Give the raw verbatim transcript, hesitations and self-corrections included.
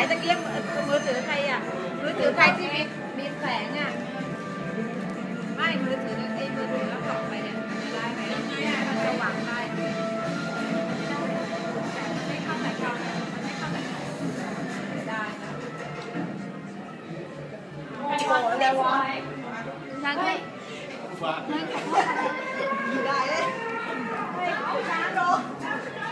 ตะเกียบมือถือใครอ่ะมือถือใครที่มีมีแสงอ่ะไม่มือถือไอ้มือถือแล้วส่องไปเนี่ยได้ไหมมันจะหวังได้ไม่เข้าสายจอเนี่ยมันไม่เข้าสายจอได้นะโอ้โหแล้ววะฉันไม่ไม่ขอโทษอยู่ได้เลยเอาช้าลง